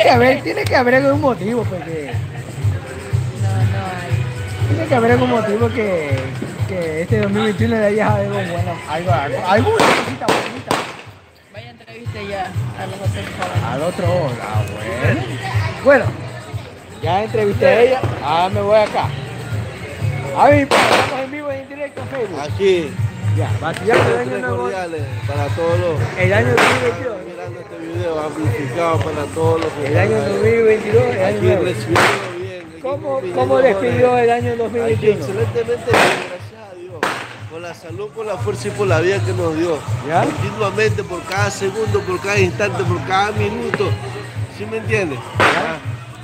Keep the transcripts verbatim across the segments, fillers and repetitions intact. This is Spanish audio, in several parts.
que haber, tiene que haber algún motivo, porque... No, no hay. Tiene que haber algún motivo que, que este dos mil veintiuno le haya algo bueno, algo, algo, alguna cosita bonita. Vaya entrevista ya a los otros jóvenes. Al otro, ah, bueno. Bueno, ya entrevisté a ella, ahora me voy acá. A ver, estamos en vivo y en directo en Facebook. Aquí, Ya, batillando el año tres nuevo, cordiales para todos los el año dos mil veintidós. mirando este video amplificado para todos los que El año están ahí. dos mil veintidós, el año Aquí nuevo. recibiendo bien. aquí ¿Cómo, con cómo millones. despidió el año dos mil Aquí veintiuno? excelentemente bien, gracias a Dios. Por la salud, por la fuerza y por la vida que nos dio. ¿Ya? Continuamente, por cada segundo, por cada instante, por cada minuto. ¿Sí me entiendes? Ah.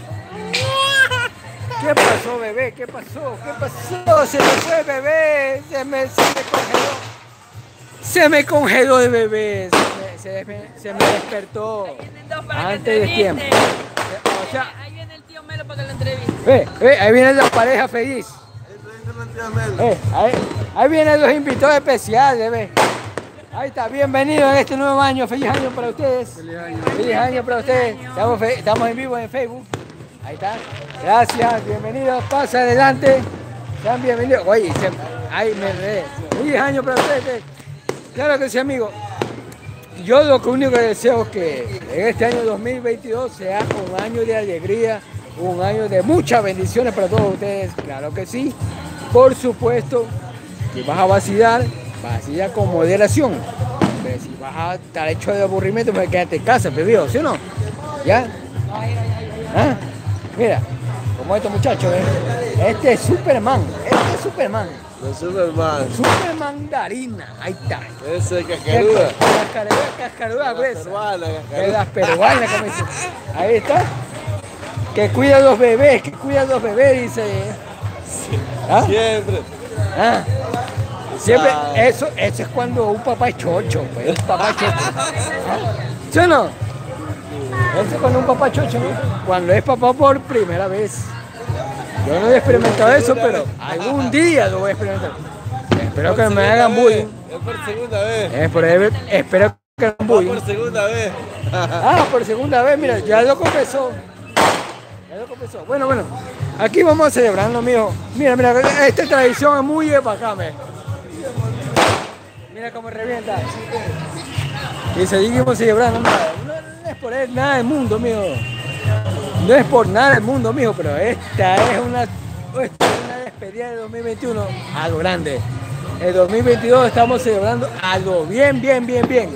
¿Qué pasó, bebé? ¿Qué pasó? ¿Qué pasó? Se me fue, bebé. Se me, se me congeló. Se me congeló el bebé. Se me, se me- se me despertó Ahí vienen dos para que antes de tiempo. entrevisten. O sea, Ahí viene el tío Melo para que lo entreviste. ve, ve, ahí viene la pareja feliz. Esto es relativamente. Eh, ahí, ahí vienen los invitados especiales, ve. Ahí está, bienvenidos en este nuevo año. Feliz año para ustedes. Feliz año. Feliz año para ustedes. Estamos, fe- estamos en vivo en Facebook. Ahí está. Gracias, bienvenidos. Pasa adelante. Sean bienvenidos. Oye, se, ahí me enredé. Feliz año para ustedes. Claro que sí, amigo. Yo lo que único que deseo es que en este año dos mil veintidós sea un año de alegría, un año de muchas bendiciones para todos ustedes. Claro que sí. Por supuesto, si vas a vacilar, vacila con moderación. Pero si vas a estar hecho de aburrimiento, pues quédate en casa, bebido, ¿sí o no? ¿Ya? ¿Ah? Mira, como estos muchachos, ¿eh? Este es Superman, este es Superman. No Superman. Superman Darina, ahí está. Ese es cascaruda. Cascaruda, cascaruda, gruesa. Peruana, De cascaruda. las peruanas, como dicen. Ahí está. Que cuida a los bebés, que cuida a los bebés, dice. ¿Ah? Siempre. Ah. Siempre, Ah. eso, eso es cuando un papá es chocho, pues, un papá es chocho. ¿Ah? ¿Sí o no? Eso es cuando un papá es chocho, ¿no? Cuando es papá por primera vez. Yo no he experimentado eso, pero algún día lo voy a experimentar. Espero que me hagan bullying. Es por segunda vez. Eh, por ahí, espero que me hagan Va bullying. por segunda vez. Ah, por segunda vez, mira, ya lo confesó. Ya lo confesó. Bueno, bueno, aquí vamos a celebrarlo, mijo. Mira, mira, esta tradición es muy de para acá, me. Mira cómo revienta. Y seguimos celebrando, mira, no, no es por él, nada del mundo, mijo. No es por nada del mundo, mijo, pero esta es una, esta es una despedida de dos mil veintiuno a lo grande. El dos mil veintidós estamos celebrando algo bien, bien, bien, bien.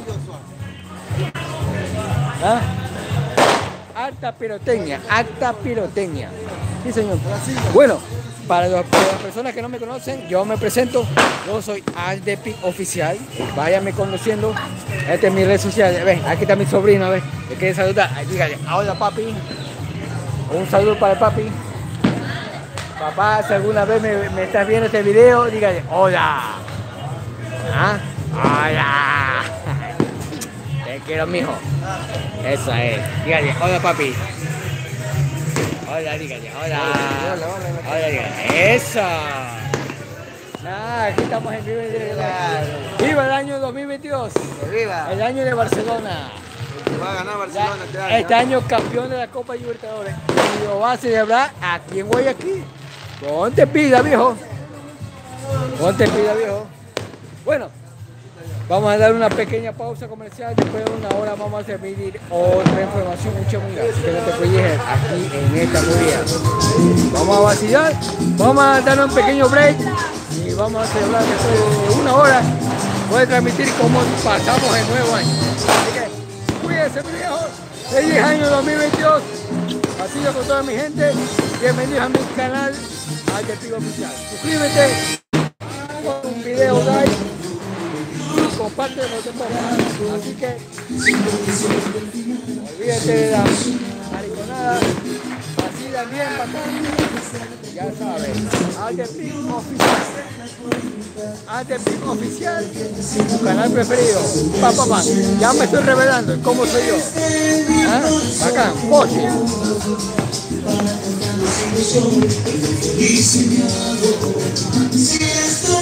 ¿Ah? Alta pirotecnia, alta pirotecnia. Sí, señor. Bueno, para, los- para las personas que no me conocen, yo me presento. Yo soy Aldepic Oficial. Váyanme conociendo. Esta es mi red social. Ven, aquí está mi sobrino, a ver. Le quiere saludar. Ahí, dígale, hola papi. Un saludo para el papi. Papá, si alguna vez me, me estás viendo este video, dígale, hola. ¿Ah? Hola. Te quiero, mijo. Eso es. Dígale, hola papi. Hola, dígale, hola. Hola, dígale. Eso. Nada, aquí estamos en vivo y en directo. ¡Viva el año dos mil veintidós! Viva. El año de Barcelona. Va a ganar Ya, Barcelona este año. este año campeón de la Copa Libertadores. Y lo va a celebrar aquí en Guayaquil. Ponte pila, viejo. Ponte pila, viejo. Bueno, vamos a dar una pequeña pausa comercial. Después de una hora vamos a servir otra información mucho muy grande. Así que no te puedes aquí en esta movida. Vamos a vacilar. Vamos a dar un pequeño break. Y vamos a celebrar después de una hora. Voy a transmitir cómo pasamos el nuevo año. Así que cuídense, mi viejo. Feliz año dos mil veintidós. Así yo con toda mi gente. Bienvenidos a mi canal Aldepic Oficial. Suscríbete, pon un video, like, y comparte lo que puedas. Así que olvídate de la mariconada. Vacila bien, bacán. Ya sabes, Aldepic Oficial. Aldepic Oficial, tu canal preferido. Pa, pa, pa. Ya me estoy revelando cómo soy yo. ¿Ah? Bacán, Pochi. Y si me hago, si estoy